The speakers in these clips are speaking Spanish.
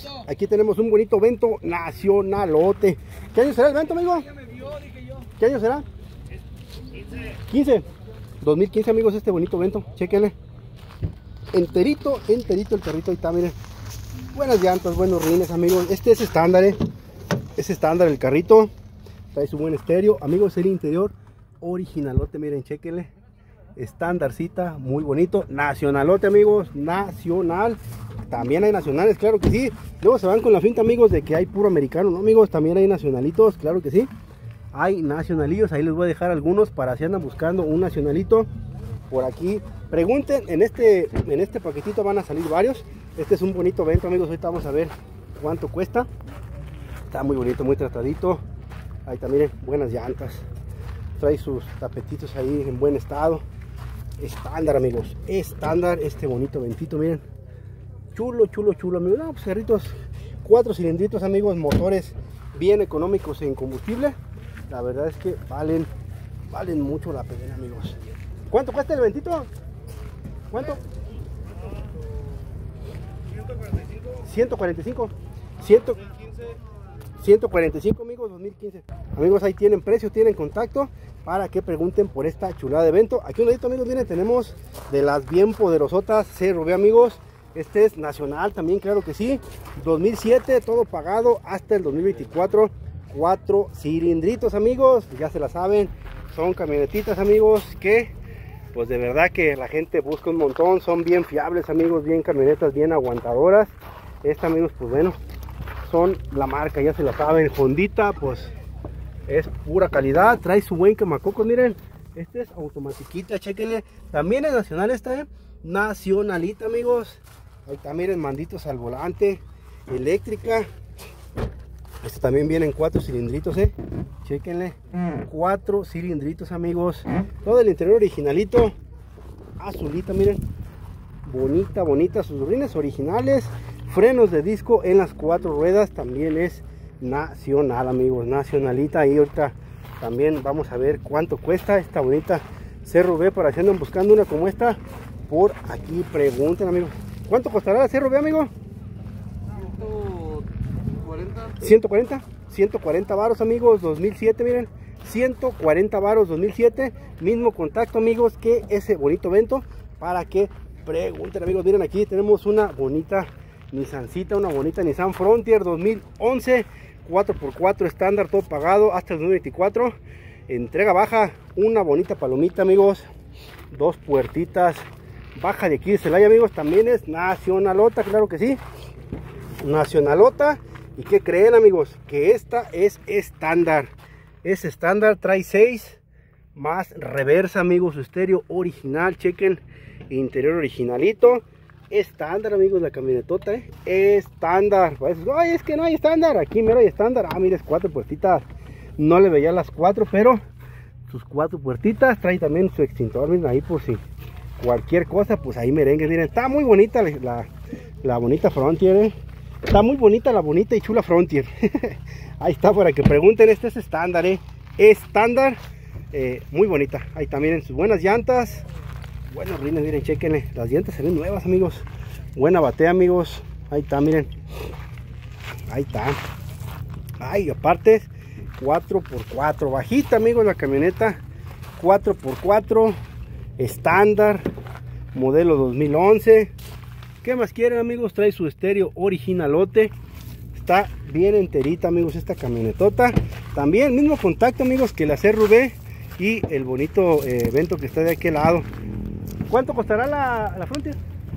Aquí tenemos un bonito Vento nacionalote. ¿Qué año será el Vento, amigo? ¿Qué año será? 15. 2015, amigos, este bonito Vento. Chéquenle. Enterito el carrito. Ahí está, miren. Buenas llantas, buenos rines, amigos. Este es estándar, Es estándar el carrito. Trae su buen estéreo. Amigos, el interior originalote, miren, chéquenle. Estándarcita, muy bonito. Nacionalote, amigos, nacional. También hay nacionales, claro que sí. Luego se van con la finta, amigos, de que hay puro americano, ¿no, amigos? También hay nacionalitos, claro que sí. Hay nacionalillos, ahí les voy a dejar algunos para si andan buscando un nacionalito. Por aquí, pregunten, en este paquetito van a salir varios. Este es un bonito Vento, amigos, ahorita vamos a ver cuánto cuesta. Está muy bonito, muy tratadito. Ahí también, buenas llantas. Trae sus tapetitos ahí en buen estado. Estándar, amigos, estándar este bonito Ventito, miren. Chulo, amigos. No, pues carritos 4 cilindritos, amigos, motores bien económicos en combustible. La verdad es que valen mucho la pena, amigos. ¿Cuánto cuesta el Ventito? ¿Cuánto? 145. 145, amigos, 2015. Amigos, ahí tienen precio, tienen contacto para que pregunten por esta chulada de Vento. Aquí un ladito, amigos, miren, tenemos de las bien poderosotas CRV, amigos. Este es nacional también, claro que sí. 2007, todo pagado hasta el 2024. 4 cilindritos, amigos. Ya se la saben. Son camionetitas, amigos, que pues de verdad que la gente busca un montón. Son bien fiables, amigos. Bien camionetas, bien aguantadoras. Esta, amigos, pues bueno, son la marca, ya se la saben. Hondita, pues es pura calidad. Trae su buen quemacocos, miren. Este es automatiquita, chequenle. También es nacional esta, nacionalita, amigos. Ahí está, miren, manditos al volante, eléctrica. Este también viene en 4 cilindritos, Chéquenle, 4 cilindritos, amigos. Todo el interior originalito, azulita, miren. Bonita, sus rines originales. Frenos de disco en las 4 ruedas, también es nacional, amigos, nacionalita. Ahí ahorita también vamos a ver cuánto cuesta esta bonita CRV, para si andan buscando una como esta. Por aquí pregunten, amigos. ¿Cuánto costará la CRV, amigo? 140 varos, amigos, 2007, miren. 140 varos, 2007. Mismo contacto, amigos, que ese bonito Vento, para que pregunten, amigos. Miren, aquí tenemos una bonita Nissancita, una bonita Nissan Frontier 2011. 4x4 estándar, todo pagado hasta el 2024. Entrega baja, una bonita palomita, amigos. 2 puertitas. Baja de aquí de Celaya, amigos, también es nacionalota, claro que sí. Nacionalota. ¿Y qué creen, amigos? Que esta es estándar. Es estándar, trae 6 más reversa, amigos. Su estéreo original, chequen. Interior originalito. Estándar, amigos, la camionetota, estándar. Ay, es que no hay estándar. Aquí mira, hay estándar. Ah, mira, es 4 puertitas. No le veía las 4, pero sus 4 puertitas. Trae también su extintor, miren, ahí por si cualquier cosa, pues ahí merengue. Miren, está muy bonita la bonita Frontier, Está muy bonita la bonita y chula Frontier. Ahí está, para que pregunten. Este es estándar, estándar, muy bonita. Ahí también sus buenas llantas, buenos rines, miren, chequenle. Las llantas se ven nuevas, amigos. Buena batea, amigos. Ahí está, miren. Ahí está. Ay, aparte 4x4, bajita, amigos, la camioneta. 4x4 estándar, modelo 2011. ¿Qué más quieren, amigos? Trae su estéreo originalote. Está bien enterita, amigos, esta camionetota. También mismo contacto, amigos, que la CRV y el bonito Vento que está de aquel lado. ¿Cuánto costará la Frontier?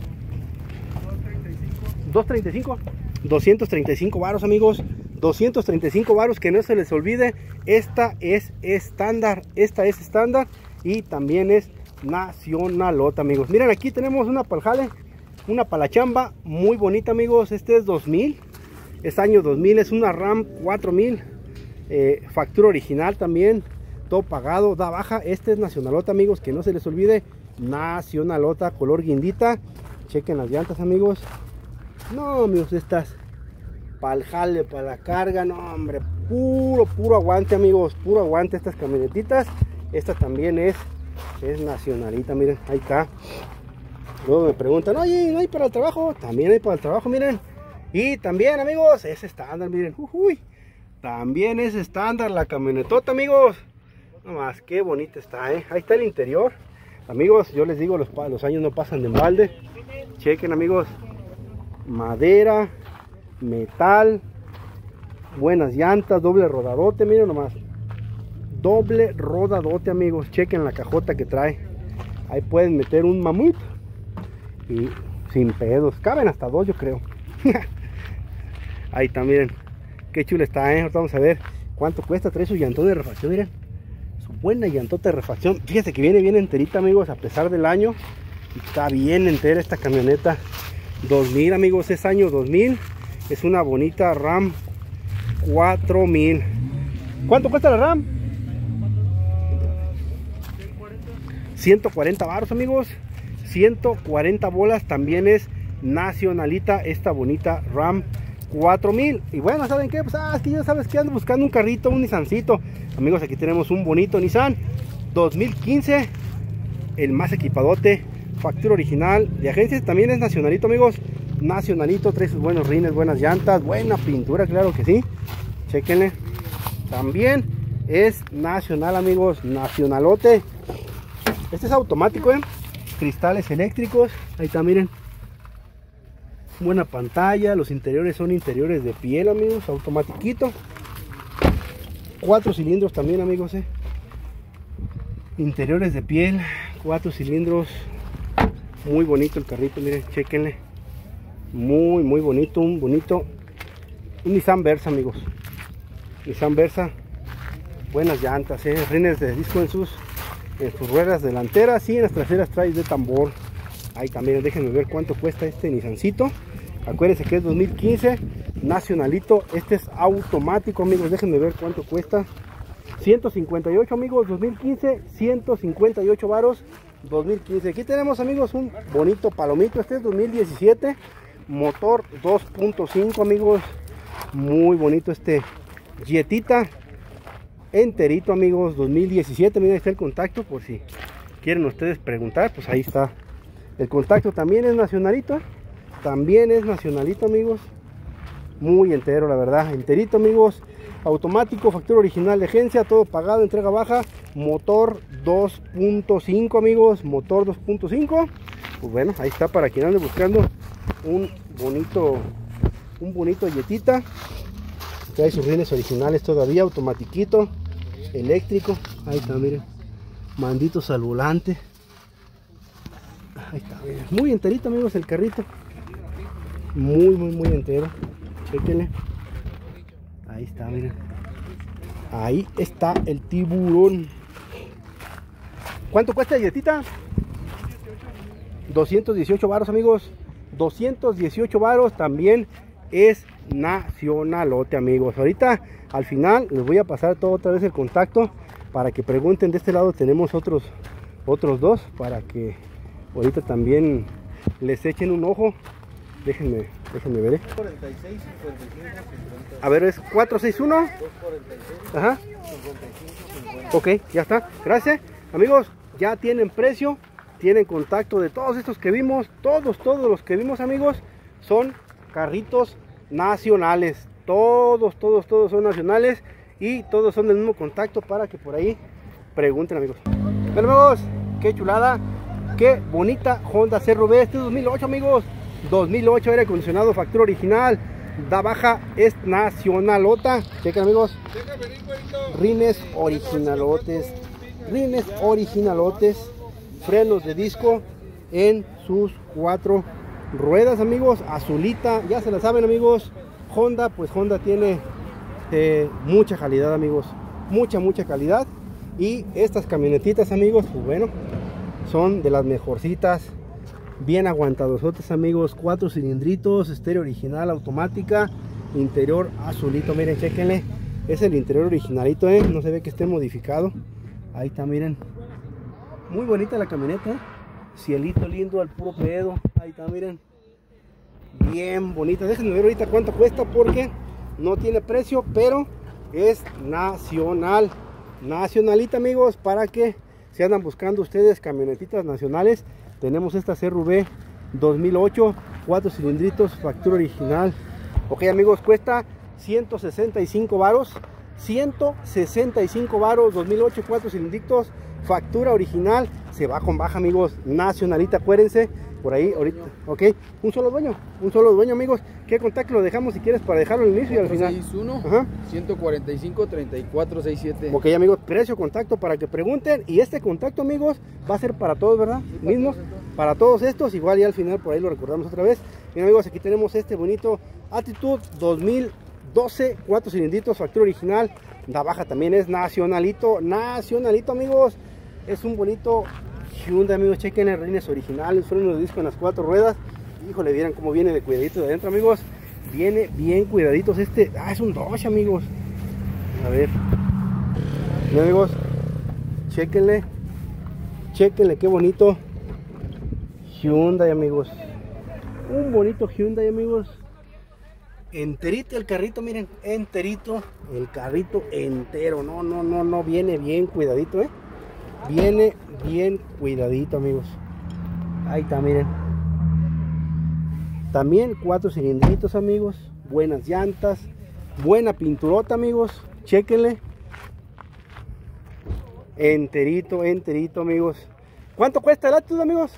235. 235 varos, amigos. 235 varos, que no se les olvide. Esta es estándar. Esta es estándar y también es nacionalota, amigos. Miren, aquí tenemos una paljale, una palachamba muy bonita, amigos. Este es 2000, es año 2000, es una Ram 4000, factura original también, todo pagado, da baja. Este es nacionalota, amigos, que no se les olvide, nacionalota, color guindita. Chequen las llantas, amigos. No, amigos, estas paljale para la carga, no, hombre, puro aguante, amigos, puro aguante estas camionetitas. Esta también es nacionalita, miren, ahí está. Luego me preguntan, oye, ¿no hay para el trabajo? También hay para el trabajo, miren. Y también, amigos, es estándar, miren. También es estándar la camionetota, amigos. Nomás, qué bonita está, Ahí está el interior. Amigos, yo les digo, los años no pasan de balde. Chequen, amigos. Madera, metal, buenas llantas, doble rodadote, miren nomás. Doble rodadote, amigos. Chequen la cajota que trae. Ahí pueden meter un mamut. Y sin pedos. Caben hasta 2, yo creo. Ahí está, miren. Qué chula está, Ahorita vamos a ver cuánto cuesta. Trae su llantón de refacción, miren. Su buena llantota de refacción. Fíjense que viene bien enterita, amigos, a pesar del año. Está bien entera esta camioneta. 2000, amigos, es año 2000. Es una bonita Ram 4000. ¿Cuánto cuesta la Ram? 140 baros, amigos. 140 bolas. También es nacionalita esta bonita Ram 4000. Y bueno, ¿saben qué? Pues es que ya sabes que ando buscando un carrito, un Nissancito. Amigos, aquí tenemos un bonito Nissan 2015. El más equipadote. Factura original de agencia. También es nacionalito, amigos. Nacionalito. Trae sus buenos rines, buenas llantas, buena pintura, claro que sí. Chequenle. También es nacional, amigos. Nacionalote. Este es automático, cristales eléctricos. Ahí está, miren. Buena pantalla. Los interiores son interiores de piel, amigos. Automatiquito. 4 cilindros también, amigos. Interiores de piel. 4 cilindros. Muy bonito el carrito, miren, chequenle. Muy bonito. Un Nissan Versa, amigos. Nissan Versa. Buenas llantas, rines de disco en sus ruedas delanteras, y en las traseras trae de tambor. Ahí también, déjenme ver cuánto cuesta este Nissancito. Acuérdense que es 2015, nacionalito. Este es automático, amigos. Déjenme ver cuánto cuesta. 158, amigos, 2015, 158 varos, 2015. Aquí tenemos, amigos, un bonito palomito. Este es 2017, motor 2.5, amigos. Muy bonito este Jettita enterito, amigos, 2017. Miren, ahí está el contacto por si quieren ustedes preguntar. Pues ahí está el contacto. También es nacionalito. Amigos. Muy entero, la verdad. Enterito, amigos. Automático, factura original de agencia, todo pagado, entrega baja. Motor 2.5, amigos. Motor 2.5. Pues bueno, ahí está para quien ande buscando un bonito Jettita. Trae sus rines originales todavía, automatiquito, eléctrico. Ahí está, miren. Manditos al volante. Ahí está, miren. Muy enterito, amigos, el carrito. Muy entero. Chequenle. Ahí está, miren. Ahí está el tiburón. ¿Cuánto cuesta el Jettita? 218 varos, amigos. 218 varos. También es nacionalote, amigos. Ahorita al final les voy a pasar todo otra vez el contacto para que pregunten. De este lado tenemos otros dos para que ahorita también les echen un ojo. Déjenme ver. 46, 55, 50. A ver, es 461. 246. Ajá. 55, 50. Ok, ya está. Gracias, amigos. Ya tienen precio, tienen contacto de todos estos que vimos. Todos los que vimos, amigos, son carritos nacionales. Todos son nacionales y todos son del mismo contacto para que por ahí pregunten, amigos. Bueno, amigos, qué chulada, qué bonita Honda CR-V. Este es 2008, amigos. 2008, aire acondicionado, factura original, da baja, es nacionalota. Chequen, amigos, rines originalotes, frenos de disco en sus 4 ruedas, amigos. Azulita, ya se la saben, amigos. Honda, pues Honda tiene mucha calidad, amigos, mucha calidad. Y estas camionetitas, amigos, pues bueno, son de las mejorcitas. Bien aguantadosotes, amigos. 4 cilindritos, estéreo original, automática, interior azulito. Miren, chequenle, es el interior originalito, no se ve que esté modificado. Ahí está, miren, muy bonita la camioneta, cielito lindo al puro pedo. Ahí está, miren, bien bonita. Déjenme ver ahorita cuánto cuesta porque no tiene precio, pero es nacionalita, amigos, para que si andan buscando ustedes camionetitas nacionales. Tenemos esta CR-V 2008, 4 cilindritos, factura original, Ok, amigos, cuesta 165 varos. 165 varos, 2008, 4 cilindritos, factura original. Se va con baja, amigos, nacionalita, acuérdense. Por ahí, ahorita, ok, un solo dueño, amigos. ¿Qué contacto lo dejamos si quieres para dejarlo al inicio y al final? 61 145 3467. Ok, amigos, precio, contacto para que pregunten. Y este contacto, amigos, va a ser para todos, ¿verdad? Sí, Mismos, para todos estos. Igual ya al final por ahí lo recordamos otra vez. Bien, amigos, aquí tenemos este bonito Attitude 2012, 4 cilindritos, factura original. La baja también es nacionalito, amigos. Es un bonito Hyundai, amigos. Chequen el rines originales, frenos de disco en las 4 ruedas. Híjole, vieran cómo viene de cuidadito de adentro, amigos. Viene bien cuidaditos este. Es un Dodge, amigos. A ver. Bien, amigos. Chequenle qué bonito Hyundai, amigos. Un bonito Hyundai, amigos. Enterito el carrito, miren, enterito, el carrito entero. No, viene bien cuidadito, viene bien cuidadito, amigos. Ahí está, miren. También 4 cilindritos, amigos. Buenas llantas, buena pinturota, amigos. Chéquenle. Enterito, amigos. ¿Cuánto cuesta el Attitude, amigos?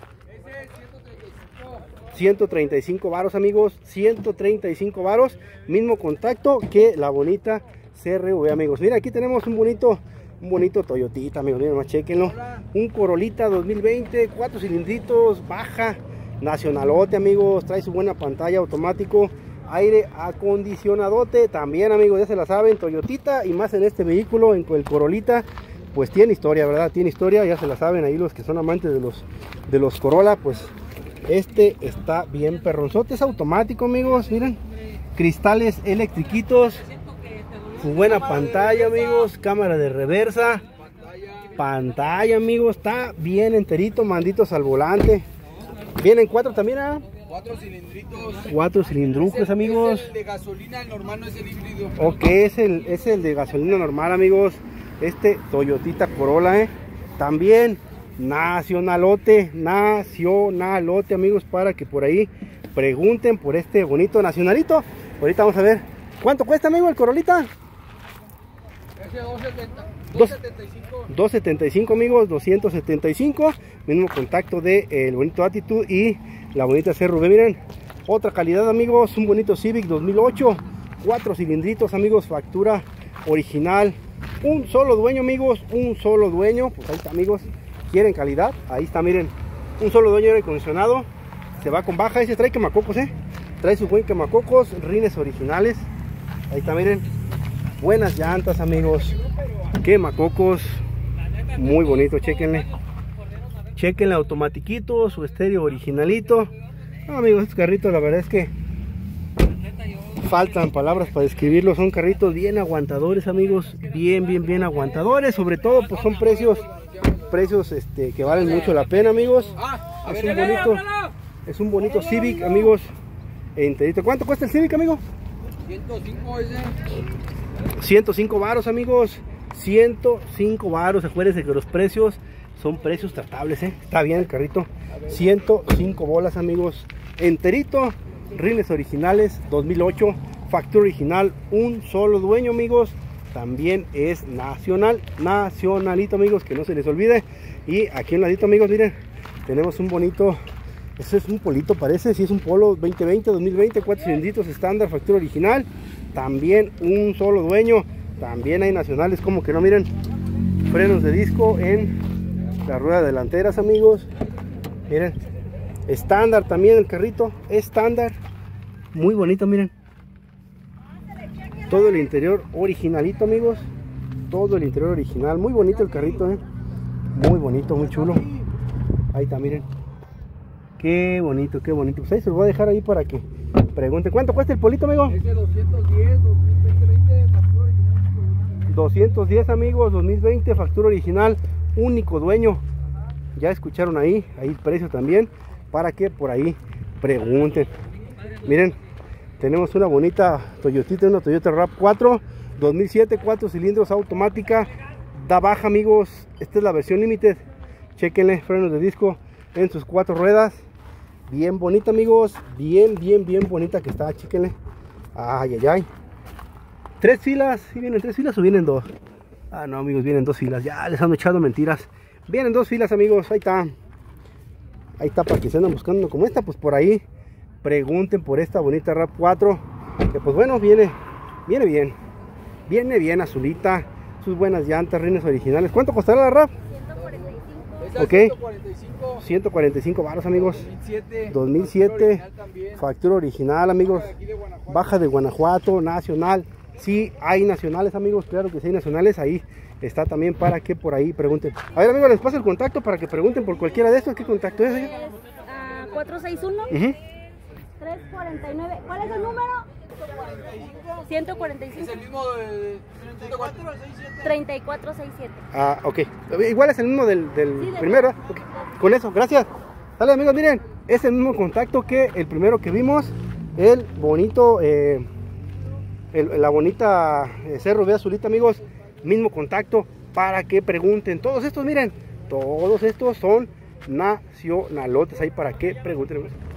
135 varos, amigos. 135 varos. Mismo contacto que la bonita CRV, amigos. Mira, aquí tenemos un bonito Toyotita, amigos. Miren, más chequenlo. Un Corolita 2020, 4 cilindritos, baja, nacionalote, amigos. Trae su buena pantalla automático, aire acondicionadote. También, amigos, ya se la saben, Toyotita, y más en este vehículo, en el Corolita, pues tiene historia, ¿verdad? Tiene historia, ya se la saben ahí los que son amantes de los Corolla, pues este está bien perronzote. Es automático, amigos, miren, cristales electriquitos, su buena pantalla, amigos, cámara de reversa, pantalla, amigos, está bien enterito, manditos al volante. Vienen 4 también, 4 cilindritos. 4 cilindrucos, amigos. Es el de gasolina, el normal, no es el híbrido. Ok, es el de gasolina normal, amigos. Este Toyotita Corolla, también nacionalote, amigos, para que por ahí pregunten por este bonito nacionalito. Ahorita vamos a ver cuánto cuesta, amigo, el Corolita. Ese 275. 275, amigos, 275. Mismo contacto de el bonito Attitude y la bonita CRV. Miren, otra calidad, amigos, un bonito Civic 2008, 4 cilindritos, amigos, factura original. Un solo dueño, amigos, un solo dueño. Pues ahí está, amigos, quieren calidad, ahí está, miren, un solo dueño aire acondicionado. Se va con baja, ese trae quemacocos, trae su buen quemacocos, rines originales. Ahí está, miren, buenas llantas, amigos, quemacocos, muy bonito. Chequenle automatiquito, su estéreo originalito. No, amigos, estos carritos la verdad es que faltan palabras para describirlos. Son carritos bien aguantadores, amigos, bien aguantadores. Sobre todo pues son precios que valen mucho la pena, amigos. Es un bonito Civic, amigos, enterito. ¿Cuánto cuesta el Civic, amigo? 105 ese. 105 varos, amigos, 105 varos. Acuérdense que los precios son precios tratables, está bien el carrito. 105 bolas, amigos, enterito, rines originales 2008, factura original, un solo dueño, amigos. También es nacionalito, amigos, que no se les olvide. Y aquí en ladito, amigos, miren, tenemos un bonito, este es un polito, parece, si es un Polo 2020, 2020, 4 cilindritos estándar, factura original. También un solo dueño. También hay nacionales, como que no, miren, frenos de disco en las ruedas delanteras, amigos. Miren, estándar también el carrito, estándar, muy bonito, miren. Todo el interior originalito, amigos. Todo el interior original, muy bonito el carrito, muy bonito, muy chulo. Ahí está, miren, qué bonito, qué bonito. Pues ahí se los voy a dejar ahí para que pregunten. ¿Cuánto cuesta el polito, amigo? Ese 210, 2020, factura original. 210, amigos, 2020, factura original, único dueño. Ya escucharon ahí el precio también, para que por ahí pregunten. Miren, tenemos una bonita Toyotita, una Toyota RAV4 2007, 4 cilindros, automática, da baja, amigos. Esta es la versión Limited. Chequenle, frenos de disco en sus 4 ruedas. Bien bonita, amigos, bien bonita que está. Chequenle, Ay, ay, ay. 3 filas, ¿sí vienen 3 filas o vienen 2? Ah, no, amigos, vienen 2 filas. Ya les han echado mentiras. Vienen 2 filas, amigos. Ahí está. Ahí está, para que se andan buscando como esta, pues por ahí pregunten por esta bonita RAV4. Que pues bueno, viene bien. Viene bien, azulita. Sus buenas llantas, rines originales. ¿Cuánto costará la RAV? 145. Ok. 145. 145 baros, amigos. 2007. 2007. También. Factura original, amigos. Aquí de Guanajuato. Baja de Guanajuato, nacional. Sí, hay nacionales, amigos. Claro que sí hay nacionales. Ahí está también para que por ahí pregunten. A ver, amigos, les paso el contacto para que pregunten por cualquiera de estos. ¿Qué contacto es? Es 461 349. ¿Cuál es el número? 145. Es el mismo de 3467. Ah, ok. Igual es el mismo del Sí, primero. Okay. Con eso, gracias. Dale, amigos, miren. Es el mismo contacto que el primero que vimos. El bonito, la bonita Cerro Vía Azulita, amigos. Mismo contacto para que pregunten. Todos estos, miren. Todos estos son nacionalotes ahí para que pregunten.